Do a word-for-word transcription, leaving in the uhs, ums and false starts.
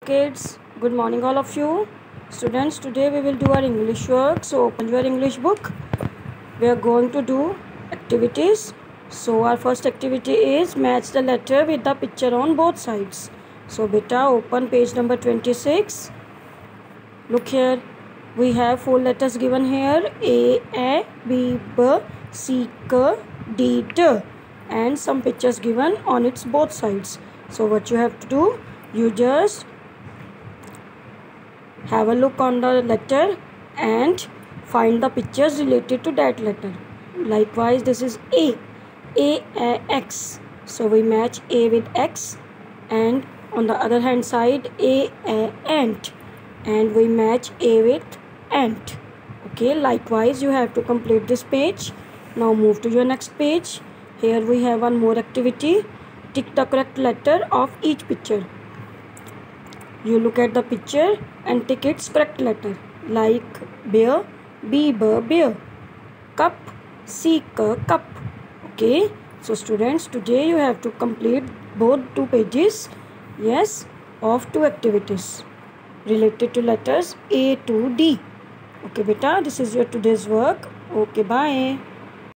Kids, good morning all of you. Students, today we will do our English work. So open your English book. We are going to do activities. So our first activity is match the letter with the picture on both sides. So beta, open page number twenty-six. Look here. We have four letters given here: A, A, B, B, C, K, D, D, and some pictures given on its both sides. So what you have to do? You just have a look on the letter and find the pictures related to that letter. Likewise, this is A. A, A, X. So we match A with X, and on the other hand side A, A, ant, and we match A with ant. Okay, likewise you have to complete this page. Now move to your next page. Here we have one more activity. Tick the correct letter of each picture. You look at the picture and tick its correct letter, like bear, B, B, bear, cup, C, K, cup. Okay, so students, today you have to complete both two pages, yes, of two activities related to letters A to D. Okay beta, this is your today's work. Okay, bye.